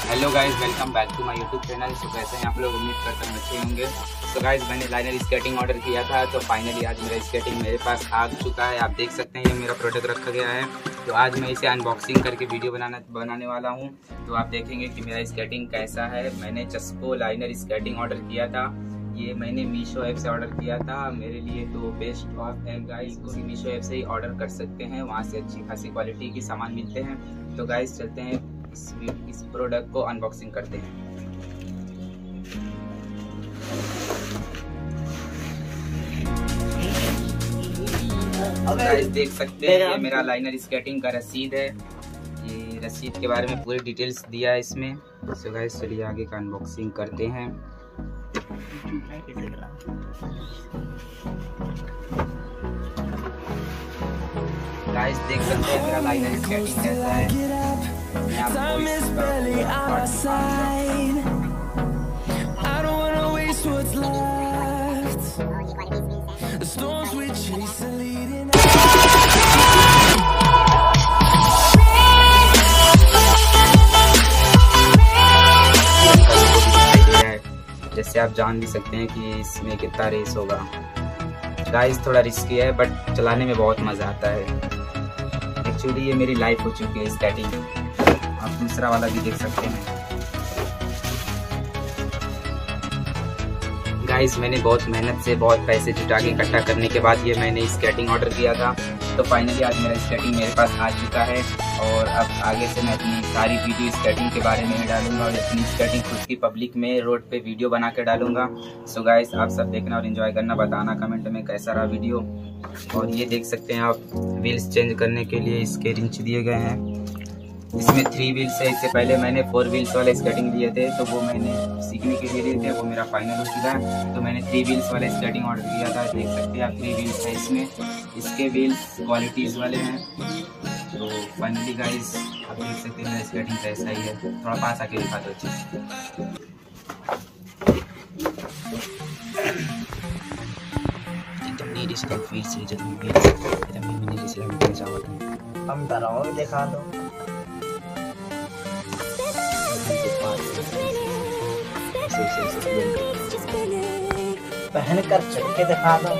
Hello guys, welcome back to my YouTube channel. तो कैसे हैं आप लोग? उम्मीद करता हूँ अच्छे होंगे। तो गाइस, मैंने लाइनर स्केटिंग ऑर्डर किया था, तो फाइनली आज मेरा स्केटिंग मेरे पास आ चुका है। आप देख सकते हैं ये मेरा प्रोडक्ट रखा गया है। तो आज मैं इसे अनबॉक्सिंग करके वीडियो बनाने वाला हूँ। तो आप देखेंगे कि मेरा स्केटिंग कैसा है। मैंने चस्को लाइनर स्केटिंग ऑर्डर किया था। ये मैंने मीशो ऐप से ऑर्डर किया था। मेरे लिए तो बेस्ट ऑफ है गाइस, क्योंकि मीशो ऐप से ही ऑर्डर कर सकते हैं, वहाँ से अच्छी खासी क्वालिटी के सामान मिलते हैं। तो गाइस चलते हैं इस प्रोडक्ट को अनबॉक्सिंग करते हैं। गाइस देख सकते हैं ये मेरा लाइनर स्केटिंग का रसीद है। ये रसीद के बारे में पूरी डिटेल्स दिया है इसमें। सो गाइस चलिए आगे का अनबॉक्सिंग करते हैं। गाइस देख सकते हैं मेरा लाइनर स्केटिंग कैसा है। जैसे आप जान भी सकते हैं कि इसमें कितना रेस होगा। गाइस थोड़ा रिस्की है, बट चलाने में बहुत मज़ा आता है। एक्चुअली ये मेरी लाइफ हो चुकी है स्केटिंग। आप दूसरा वाला भी देख सकते हैं। गाइस मैंने बहुत मेहनत से बहुत पैसे जुटा के इकट्ठा करने के बाद ये मैंने स्केटिंग ऑर्डर किया था। तो फाइनली आज मेरा स्केटिंग मेरे पास आ चुका है। और अब आगे से मैं अपनी सारी वीडियो स्केटिंग के बारे में डालूंगा और अपनी स्केटिंग खुद की पब्लिक में रोड पे वीडियो बना के डालूंगा। सो गाइस आप सब देखना और एंजॉय करना, बताना कमेंट में कैसा रहा वीडियो। और ये देख सकते हैं आप, व्हील्स चेंज करने के लिए इसके रिंच दिए गए हैं। इसमें 3 व्हील्स है। इससे पहले मैंने 4 व्हील्स वाले स्केटिंग लिए थे, तो वो मैंने सीखने के लिए लिए थे, वो मेरा फाइनल हो चुका है। तो मैंने 3 व्हील्स वाले स्केटिंग ऑर्डर किया था। देख सकते हैं आप 3 व्हील्स है इसमें। इसके व्हील्स क्वालिटीज़ वाले हैं। तो फाइनली गाइस आप देख सकते हैं मेरा स्केटिंग कैसा ही है। थोड़ा पास आके दिखा दो अच्छे से। हम डराओ दिखा दो। पहन कर चढ़ के दिखा दो।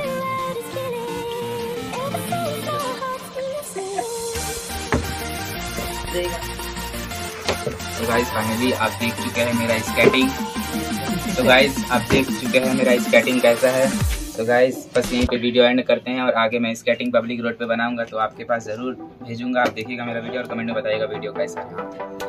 तो गाइस फाइनली आप देख चुके हैं मेरा स्केटिंग। तो गाइस आप देख चुके हैं मेरा स्केटिंग कैसा है। तो गाइस बस यहीं पे वीडियो एंड करते हैं, और आगे मैं स्केटिंग पब्लिक रोड पे बनाऊंगा तो आपके पास ज़रूर भेजूंगा। आप देखिएगा मेरा वीडियो और कमेंट में बताइएगा वीडियो कैसा है।